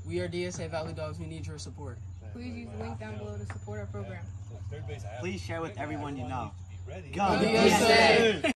We are DSA Valley Dogs. We need your support. Please use the link down below to support our program. Please share with everyone you know. Go DSA!